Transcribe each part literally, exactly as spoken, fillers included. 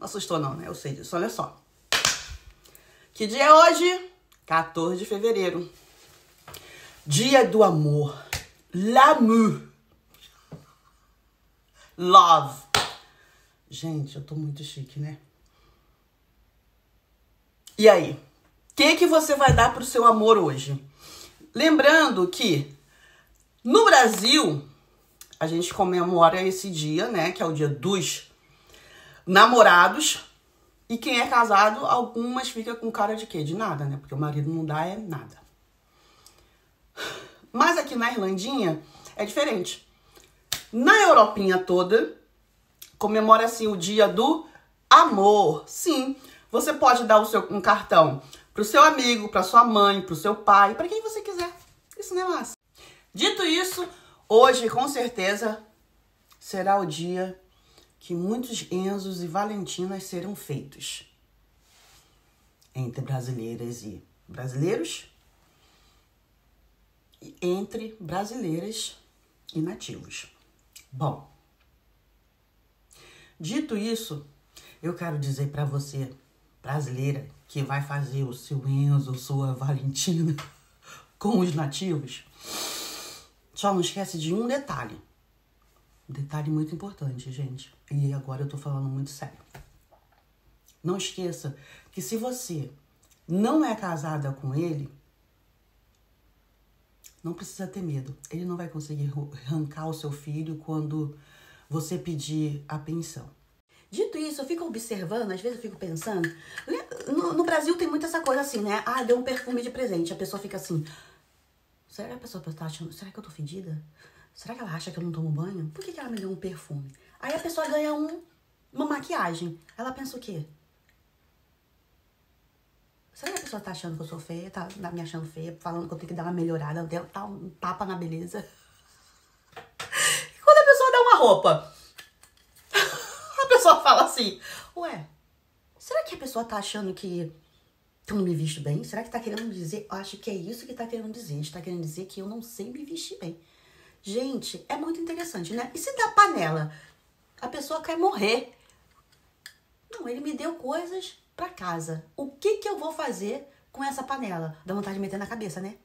assustou não, né? Eu sei disso, olha só. Que dia é hoje? quatorze de fevereiro. Dia do amor. L'amour. Love. Gente, eu tô muito chique, né? E aí? O que que você vai dar pro seu amor hoje? Lembrando que no Brasil, a gente comemora esse dia, né? Que é o dia dos namorados. E quem é casado, algumas fica com cara de quê? De nada, né? Porque o marido não dá é nada. Mas aqui na Irlandinha é diferente. Na Europinha toda, comemora-se o dia do amor. Sim, você pode dar o seu, um cartão pro seu amigo, pra sua mãe, pro seu pai, pra quem você quiser. Isso não é massa. Dito isso, hoje, com certeza, será o dia que muitos Enzos e Valentinas serão feitos. Entre brasileiras e brasileiros. E entre brasileiras e nativos. Bom, dito isso, eu quero dizer pra você, brasileira, que vai fazer o seu Enzo, sua Valentina com os nativos, só não esquece de um detalhe. Um detalhe muito importante, gente. E agora eu tô falando muito sério. Não esqueça que se você não é casada com ele, não precisa ter medo. Ele não vai conseguir arrancar o seu filho quando você pedir a pensão. Dito isso, eu fico observando, às vezes eu fico pensando... No, no Brasil tem muito essa coisa assim, né? Ah, deu um perfume de presente. A pessoa fica assim... Será que a pessoa tá achando... Será que eu tô fedida? Será que ela acha que eu não tomo banho? Por que que ela me deu um perfume? Aí a pessoa ganha um, uma maquiagem. Ela pensa o quê? Será que a pessoa tá achando que eu sou feia? Tá me achando feia? Falando que eu tenho que dar uma melhorada? Tá um tapa na beleza? E quando a pessoa dá uma roupa, a pessoa fala assim... Ué, será que a pessoa tá achando que... que eu não me visto bem? Será que tá querendo dizer... Eu acho que é isso que tá querendo dizer. Está querendo dizer que eu não sei me vestir bem. Gente, é muito interessante, né? E se dá panela? A pessoa quer morrer. Não, ele me deu coisas pra casa. O que que eu vou fazer com essa panela? Dá vontade de meter na cabeça, né?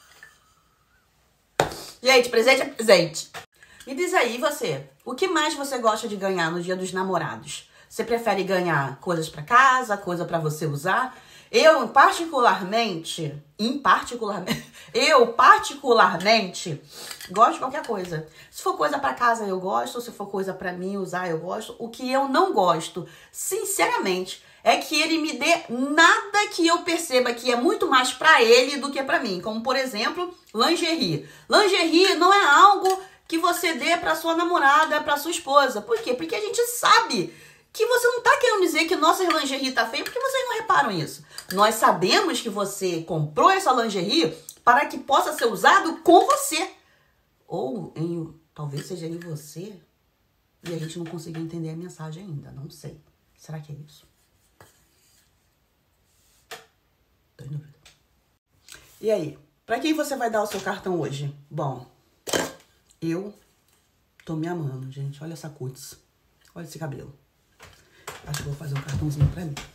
Gente, presente é presente. Me diz aí, você, o que mais você gosta de ganhar no dia dos namorados? Você prefere ganhar coisas pra casa, coisa pra você usar? Eu, particularmente, em particularmente, eu, particularmente, gosto de qualquer coisa. Se for coisa pra casa, eu gosto. Se for coisa pra mim usar, eu gosto. O que eu não gosto, sinceramente, é que ele me dê nada que eu perceba que é muito mais pra ele do que pra mim. Como, por exemplo, lingerie. Lingerie não é algo que você dê pra sua namorada, pra sua esposa. Por quê? Porque a gente sabe que você não tá querendo dizer que nossa lingerie tá feia, porque vocês não reparam isso. Nós sabemos que você comprou essa lingerie para que possa ser usado com você. Ou em, talvez seja em você, e a gente não conseguiu entender a mensagem ainda. Não sei. Será que é isso? Tô em dúvida. E aí? Pra quem você vai dar o seu cartão hoje? Bom, eu tô me amando, gente. Olha essa cutis. Olha esse cabelo. Acho que vou fazer um cartãozinho pra mim.